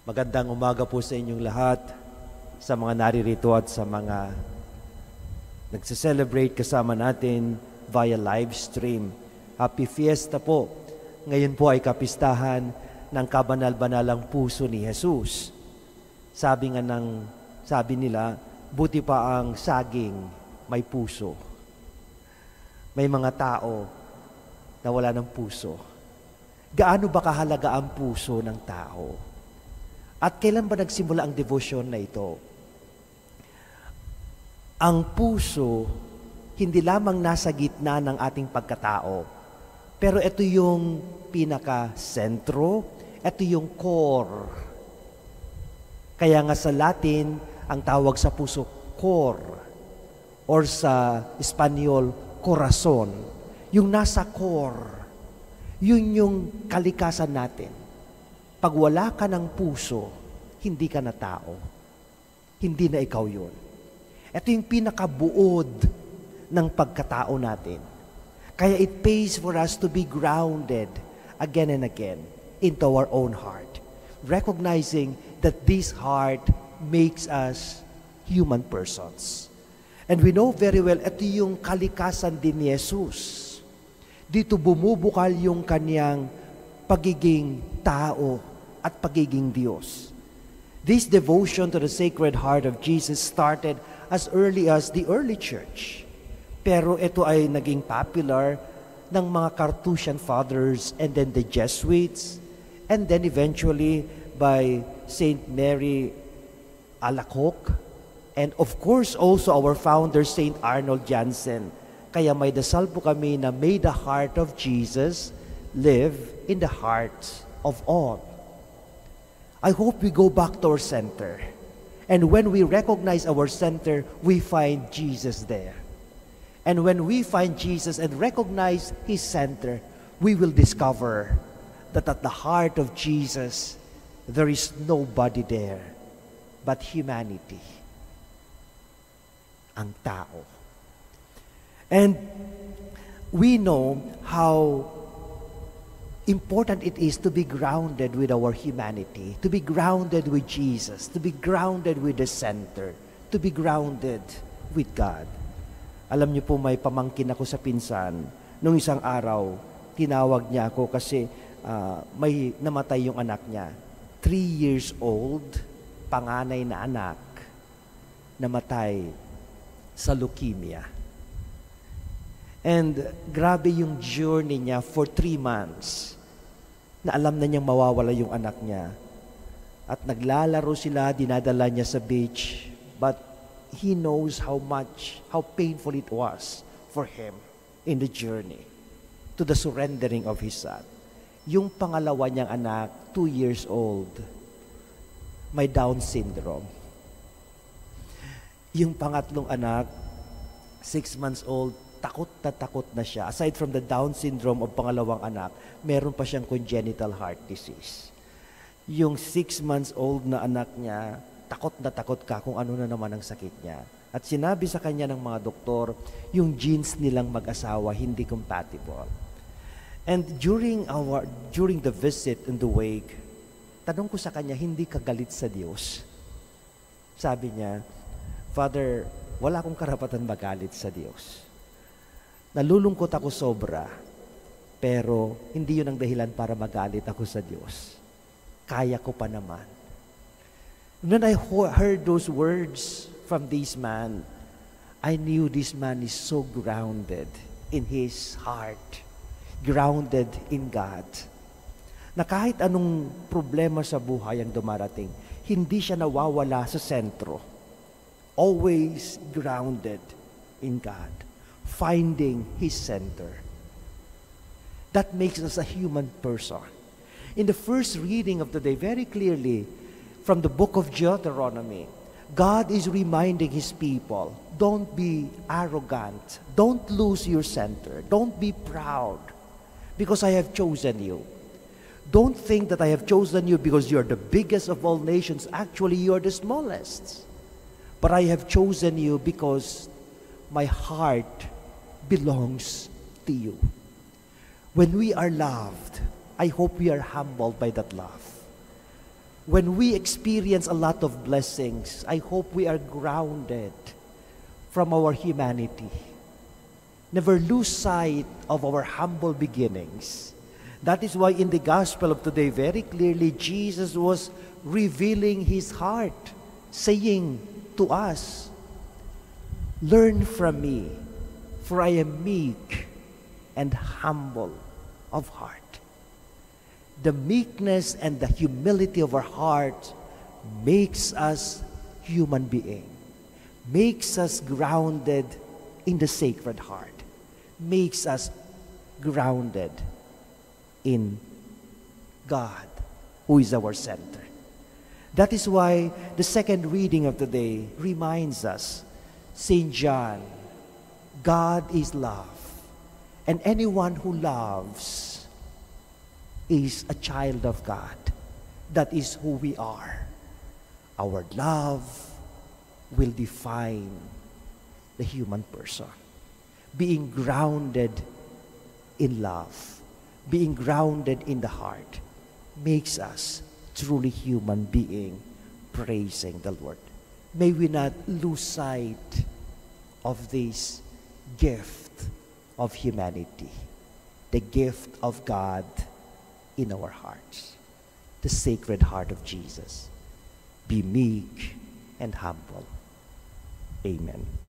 Magandang umaga po sa inyong lahat, sa mga naririto at sa mga nagse-celebrate kasama natin via live stream. Happy Fiesta po. Ngayon po ay kapistahan ng kabanal-banalang puso ni Jesus. Sabi nila, buti pa ang saging may puso. May mga tao na wala ng puso. Gaano ba kahalaga ang puso ng tao? At kailan ba nagsimula ang devotion na ito? Ang puso, hindi lamang nasa gitna ng ating pagkatao, pero ito yung pinaka-sentro, ito yung core. Kaya nga sa Latin, ang tawag sa puso, core, or sa Espanyol, corazon. Yung nasa core, yun yung kalikasan natin. Pag wala ka ng puso, hindi ka na tao. Hindi na ikaw yun. Ito yung pinakabuod ng pagkatao natin. Kaya it pays for us to be grounded again and again into our own heart. Recognizing that this heart makes us human persons. And we know very well, ito yung kalikasan din ni Jesus. Dito bumubukal yung kanyang pagiging tao at pagiging Diyos. This devotion to the Sacred Heart of Jesus started as early as the early church. Pero ito ay naging popular ng mga Carthusian Fathers and then the Jesuits and then eventually by Saint Mary Alacoque and of course also our founder Saint Arnold Jansen. Kaya may dasal po kami na may the heart of Jesus live in the hearts of all. I hope we go back to our center. And when we recognize our center, we find Jesus there. And when we find Jesus and recognize His center, we will discover that at the heart of Jesus, there is nobody there but humanity. Ang tao. And we know how important it is to be grounded with our humanity, to be grounded with Jesus, to be grounded with the center, to be grounded with God. Alam niyo po, may pamangkin ako sa pinsan. Nung isang araw, tinawag niya ako kasi may namatay yung anak niya. 3 years old, panganay na anak, namatay sa leukemia. And grabe yung journey niya for 3 months na alam na niyang mawawala yung anak niya. At naglalaro sila, dinadala niya sa beach. But he knows how painful it was for him in the journey to the surrendering of his son. Yung pangalawa niyang anak, 2 years old, may Down syndrome. Yung pangatlong anak, 6 months old, takot na siya. Aside from the Down syndrome of pangalawang anak, meron pa siyang congenital heart disease. Yung 6 months old na anak niya, takot ka kung ano na naman ang sakit niya. At sinabi sa kanya ng mga doktor, yung genes nilang mag-asawa hindi compatible. And during the visit and the wake, tanong ko sa kanya, hindi ka galit sa Diyos? Sabi niya, Father, wala akong karapatan magalit sa Diyos. Nalulungkot ako sobra, pero hindi yun ang dahilan para magalit ako sa Diyos. Kaya ko pa naman. When I heard those words from this man, I knew this man is so grounded in his heart, grounded in God, na kahit anong problema sa buhay ang dumarating, hindi siya nawawala sa sentro. Always grounded in God. Finding His center. That makes us a human person. In the first reading of the day, very clearly, from the book of Deuteronomy, God is reminding His people, don't be arrogant. Don't lose your center. Don't be proud because I have chosen you. Don't think that I have chosen you because you're the biggest of all nations. Actually, you're the smallest. But I have chosen you because my heart belongs to you. When we are loved, I hope we are humbled by that love. When we experience a lot of blessings, I hope we are grounded from our humanity. Never lose sight of our humble beginnings. That is why in the gospel of today, very clearly, Jesus was revealing his heart, saying to us, "Learn from me, for I am meek and humble of heart." The meekness and the humility of our heart makes us human being, makes us grounded in the Sacred Heart, makes us grounded in God, who is our center. That is why the second reading of today reminds us, St. John, God is love, and anyone who loves is a child of God. That is who we are. Our love will define the human person. Being grounded in love, being grounded in the heart, makes us truly human being praising the Lord. May we not lose sight of this gift of humanity, the gift of God in our hearts, the Sacred Heart of Jesus. Be meek and humble. Amen.